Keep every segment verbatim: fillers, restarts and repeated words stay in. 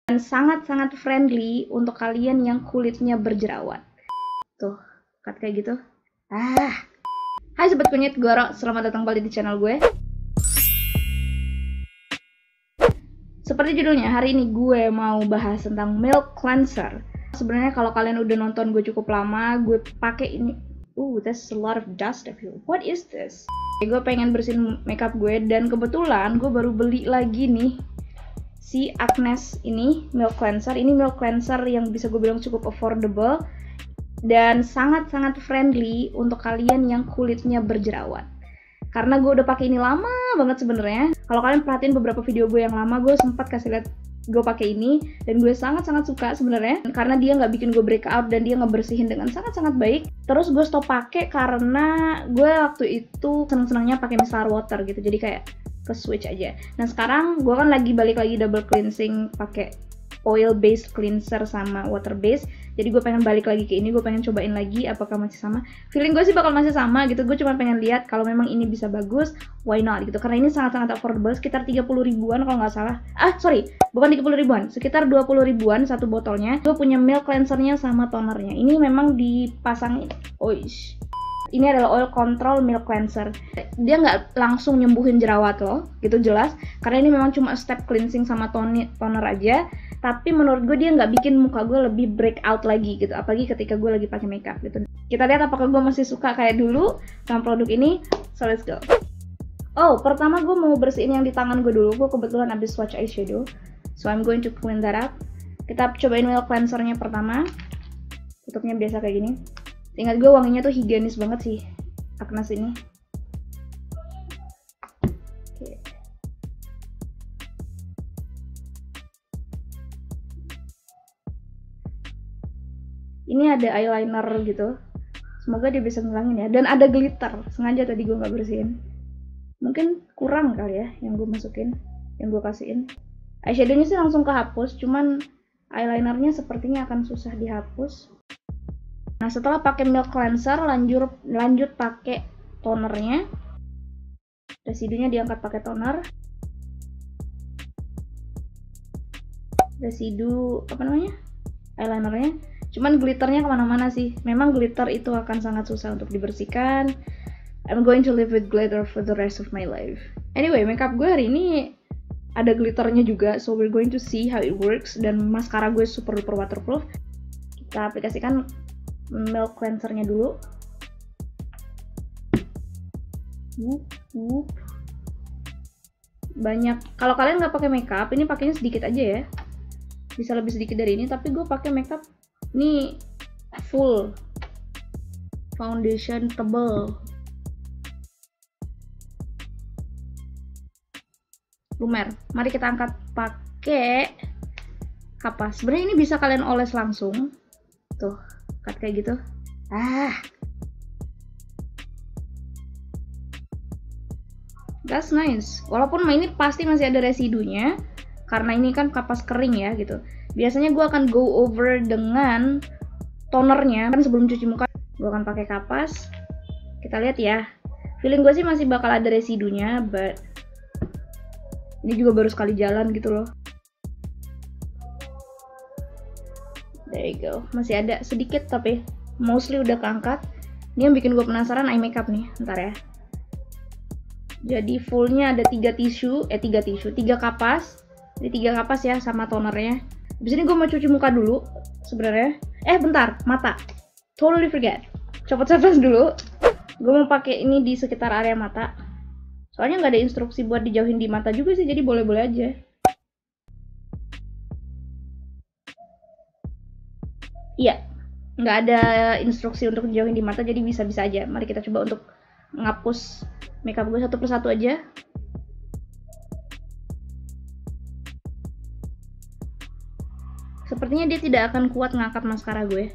dan sangat-sangat friendly untuk kalian yang kulitnya berjerawat. Tuh, cut kayak gitu. Ah. Hai sobat kunyit, gue Ro. Selamat datang kembali di channel gue. Seperti judulnya, hari ini gue mau bahas tentang milk cleanser. Sebenarnya kalau kalian udah nonton gue cukup lama, gue pakai ini. Uh, there's a lot of dust of you. What is this? Gue pengen bersihin makeup gue dan kebetulan gue baru beli lagi nih si Agnes ini milk cleanser. Ini milk cleanser yang bisa gue bilang cukup affordable dan sangat-sangat friendly untuk kalian yang kulitnya berjerawat. Karena gue udah pakai ini lama banget sebenarnya. Kalau kalian perhatiin beberapa video gue yang lama, gue sempat kasih lihat gue pakai ini dan gue sangat-sangat suka sebenarnya karena dia nggak bikin gue breakout dan dia ngebersihin dengan sangat-sangat baik. Terus gue stop pakai karena gue waktu itu seneng-senengnya pakai micellar water gitu, jadi kayak ke switch aja. Nah sekarang gue kan lagi balik lagi double cleansing pakai oil based cleanser sama water based. Jadi gue pengen balik lagi ke ini, gue pengen cobain lagi apakah masih sama. Feeling gue sih bakal masih sama gitu. Gue cuma pengen lihat kalau memang ini bisa bagus, why not gitu. Karena ini sangat-sangat affordable, sekitar tiga puluh ribuan kalau nggak salah. Ah sorry, bukan tiga puluh ribuan, sekitar dua puluh ribuan satu botolnya. Gue punya milk cleansernya sama tonernya. Ini memang dipasangin. Oish. Ini adalah oil control milk cleanser. Dia nggak langsung nyembuhin jerawat lo, gitu jelas. Karena ini memang cuma step cleansing sama toner, toner aja. Tapi menurut gue dia nggak bikin muka gue lebih breakout lagi gitu. Apalagi ketika gue lagi pakai makeup gitu. Kita lihat apakah gue masih suka kayak dulu sama produk ini. So let's go. Oh, pertama gue mau bersihin yang di tangan gue dulu. Gue kebetulan habis swatch eyeshadow. So I'm going to clean that up. Kita cobain milk cleansernya pertama. Tutupnya biasa kayak gini. Ingat gue wanginya tuh higienis banget sih Agnes ini. Oke. Ini ada eyeliner gitu. Semoga dia bisa ngilangin ya. Dan ada glitter. Sengaja tadi gue nggak bersihin. Mungkin kurang kali ya yang gue masukin, yang gue kasihin. Eyeshadownya sih langsung kehapus. Cuman eyelinernya sepertinya akan susah dihapus. Nah setelah pakai milk cleanser, lanjut lanjut pakai tonernya. Residunya diangkat pakai toner. Residu apa namanya? Eyelinernya. Cuman glitternya kemana-mana sih. Memang glitter itu akan sangat susah untuk dibersihkan. I'm going to live with glitter for the rest of my life. Anyway, makeup gue hari ini ada glitternya juga, so we're going to see how it works. Dan mascara gue super duper waterproof. Kita aplikasikan milk cleansernya dulu. Wup, wup. Banyak. Kalau kalian nggak pakai makeup, ini pakainya sedikit aja ya. Bisa lebih sedikit dari ini, tapi gue pakai makeup ini full foundation tebel. Lumer. Mari kita angkat pakai kapas. Sebenarnya ini bisa kalian oles langsung. Tuh. Kayak gitu. Ah. That's nice. Walaupun ini pasti masih ada residunya karena ini kan kapas kering ya gitu. Biasanya gue akan go over dengan tonernya kan sebelum cuci muka. Gue akan pakai kapas. Kita lihat ya. Feeling gue sih masih bakal ada residunya, but ini juga baru sekali jalan gitu loh. There you go. Masih ada sedikit tapi mostly udah keangkat. Ini yang bikin gue penasaran eye makeup nih. Ntar ya. Jadi fullnya ada tiga tisu, eh tiga tisu, tiga kapas. Ini tiga kapas ya sama tonernya. Habis ini gue mau cuci muka dulu sebenarnya. Eh bentar, mata. Totally forget. Copot-copot dulu. Gue mau pakai ini di sekitar area mata. Soalnya nggak ada instruksi buat dijauhin di mata juga sih, jadi boleh-boleh aja. Iya, nggak ada instruksi untuk jauhin di mata, jadi bisa-bisa aja. Mari kita coba untuk menghapus makeup gue satu persatu aja. Sepertinya dia tidak akan kuat ngangkat maskara gue.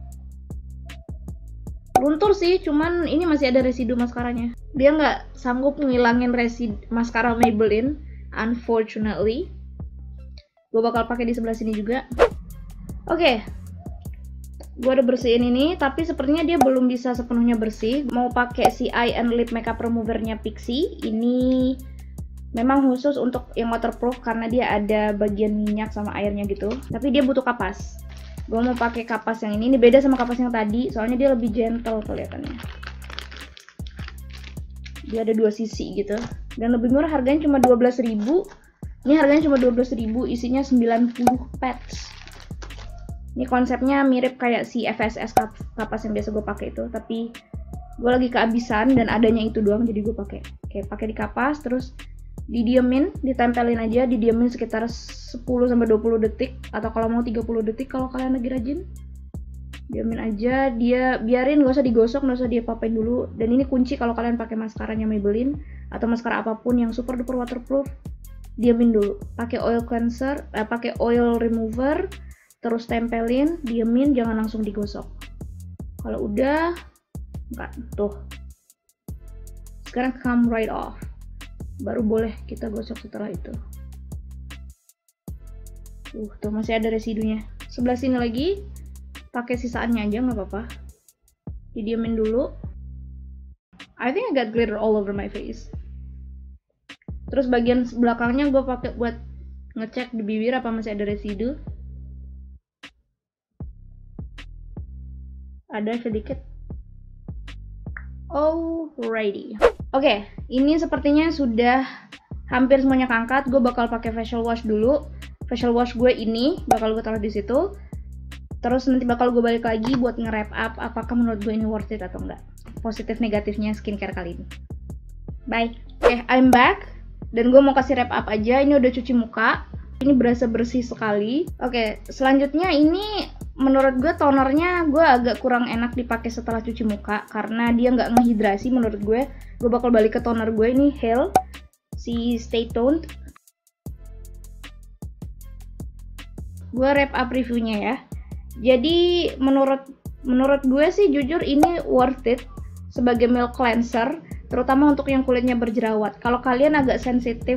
Luntur sih, cuman ini masih ada residu maskaranya. Dia nggak sanggup ngilangin residu maskara Maybelline, unfortunately. Gue bakal pakai di sebelah sini juga. Oke. Okay. Gue udah bersihin ini, tapi sepertinya dia belum bisa sepenuhnya bersih. Mau pakai si eye and lip makeup removernya Pixi. Ini Memang khusus untuk yang waterproof karena dia ada bagian minyak sama airnya gitu. Tapi dia butuh kapas. Gue mau pakai kapas yang ini. Ini beda sama kapas yang tadi, soalnya dia lebih gentle kelihatannya. Dia ada dua sisi gitu. Dan lebih murah, harganya cuma dua belas ribu. Ini harganya cuma dua belas ribu, isinya sembilan puluh pads. Ini konsepnya mirip kayak si F S S kapas yang biasa gue pakai itu, tapi gue lagi kehabisan dan adanya itu doang, jadi gue pakai. Oke, pakai di kapas, terus didiemin, ditempelin aja, didiemin sekitar sepuluh sampai dua puluh detik, atau kalau mau tiga puluh detik kalau kalian lagi rajin. Diamin aja, dia biarin, gak usah digosok, gak usah diapa-apain dulu. Dan ini kunci kalau kalian pakai maskaranya Maybelline atau maskara apapun yang super duper waterproof, diamin dulu. Pakai oil cleanser, eh, pakai oil remover, terus tempelin, diemin, jangan langsung digosok. Kalau udah, enggak, tuh. Sekarang come right off. Baru boleh kita gosok setelah itu. Uh, tuh masih ada residunya. Sebelah sini lagi, pakai sisaannya aja nggak apa-apa. Didiemin dulu. I think I got glitter all over my face. Terus bagian belakangnya gue pakai buat ngecek di bibir apa masih ada residu. Ada sedikit. Alrighty. Oke, okay, ini sepertinya sudah hampir semuanya keangkat. Gue bakal pakai facial wash dulu. Facial wash gue ini bakal gue taruh di situ. Terus nanti bakal gue balik lagi buat nge-wrap up apakah menurut gue ini worth it atau enggak. Positif negatifnya skincare kali ini. Bye. Oke, okay, I'm back. Dan gue mau kasih wrap up aja. Ini udah cuci muka. Ini berasa bersih sekali. Oke, okay, selanjutnya ini menurut gue tonernya gue agak kurang enak dipakai setelah cuci muka karena dia nggak ngehidrasi menurut gue. Gue bakal balik ke toner gue ini, Hale, si Stay Toned. Gue wrap up reviewnya ya. Jadi menurut menurut gue sih jujur ini worth it sebagai milk cleanser, terutama untuk yang kulitnya berjerawat. Kalau kalian agak sensitif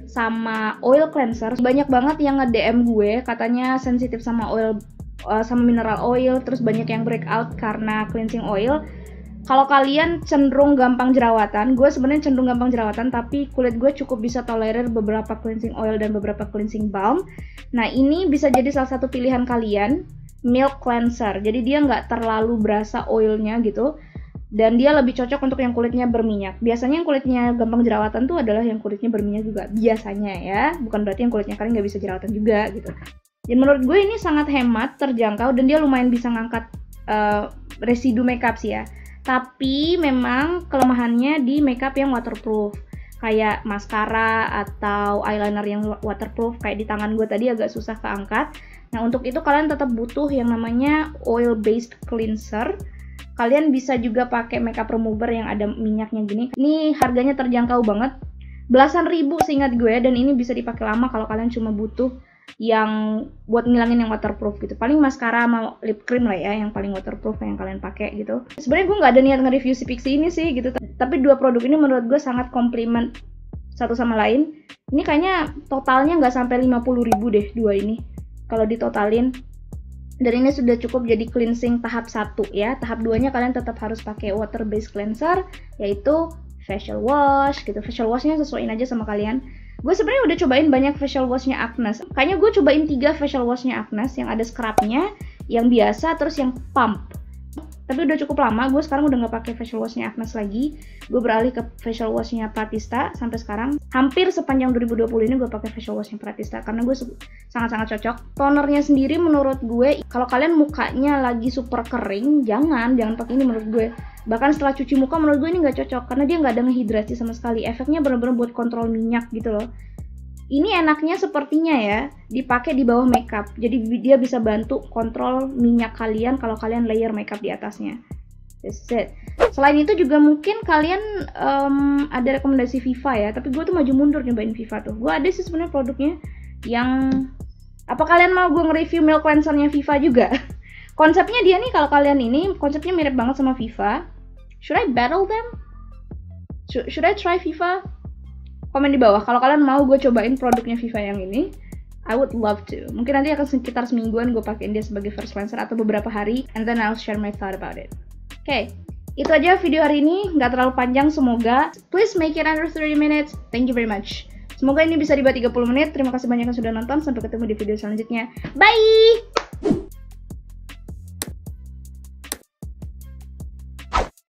sama oil cleanser, banyak banget yang nge-D M gue katanya sensitif sama oil uh, sama mineral oil, terus banyak yang breakout karena cleansing oil. Kalau kalian cenderung gampang jerawatan, gue sebenarnya cenderung gampang jerawatan, tapi kulit gue cukup bisa tolerir beberapa cleansing oil dan beberapa cleansing balm. Nah ini bisa jadi salah satu pilihan kalian, milk cleanser. Jadi dia nggak terlalu berasa oilnya gitu, dan dia lebih cocok untuk yang kulitnya berminyak. Biasanya yang kulitnya gampang jerawatan tuh adalah yang kulitnya berminyak juga, biasanya ya. Bukan berarti yang kulitnya kering nggak bisa jerawatan juga gitu. Dan menurut gue ini sangat hemat, terjangkau, dan dia lumayan bisa ngangkat uh, residu makeup sih ya. Tapi memang kelemahannya di makeup yang waterproof, kayak maskara atau eyeliner yang waterproof, kayak di tangan gue tadi agak susah keangkat. Nah untuk itu kalian tetap butuh yang namanya oil based cleanser. Kalian bisa juga pakai makeup remover yang ada minyaknya gini. Ini harganya terjangkau banget, belasan ribu seingat gue, dan ini bisa dipakai lama kalau kalian cuma butuh yang buat ngilangin yang waterproof gitu. Paling maskara sama lip cream lah ya yang paling waterproof yang kalian pakai gitu. Sebenarnya gue nggak ada niat nge-review si Pixi ini sih gitu, tapi dua produk ini menurut gue sangat komplement satu sama lain. Ini kayaknya totalnya nggak sampai lima puluh ribu deh dua ini kalau ditotalin. Dan ini sudah cukup jadi cleansing tahap satu ya. Tahap duanya kalian tetap harus pakai water based cleanser, yaitu facial wash gitu. Facial washnya sesuaiin aja sama kalian. Gue sebenarnya udah cobain banyak facial washnya Agnes. Kayaknya gue cobain tiga facial washnya Agnes, yang ada scrubnya, yang biasa, terus yang pump. Tapi udah cukup lama, gue sekarang udah nggak pakai facial washnya Agnes lagi. Gue beralih ke facial washnya Pratista sampai sekarang. Hampir sepanjang dua ribu dua puluh ini gue pakai facial washnya Pratista karena gue sangat-sangat cocok. Tonernya sendiri menurut gue, kalau kalian mukanya lagi super kering, jangan, jangan pakai ini menurut gue. Bahkan setelah cuci muka menurut gue ini nggak cocok karena dia nggak ada ngehidrasi sama sekali. Efeknya bener-bener buat kontrol minyak gitu loh. Ini enaknya sepertinya ya dipakai di bawah makeup, jadi dia bisa bantu kontrol minyak kalian kalau kalian layer makeup di atasnya. That's it. Selain itu juga mungkin kalian um, ada rekomendasi Viva ya, tapi gue tuh maju mundur nyobain Viva tuh. Gue ada sih sebenarnya produknya yang apa kalian mau gue nge-review milk cleansernya Viva juga? Konsepnya dia nih, kalau kalian ini konsepnya mirip banget sama Viva. Should I battle them? Should, should I try Viva? Komen di bawah kalau kalian mau gue cobain produknya Viva yang ini. I would love to. Mungkin nanti akan sekitar semingguan gue pakein dia sebagai first cleanser atau beberapa hari, and then I'll share my thought about it. Oke, okay, itu aja video hari ini, nggak terlalu panjang semoga. Please make it under thirty minutes. Thank you very much. Semoga ini bisa dibuat tiga puluh menit. Terima kasih banyak yang sudah nonton. Sampai ketemu di video selanjutnya. Bye!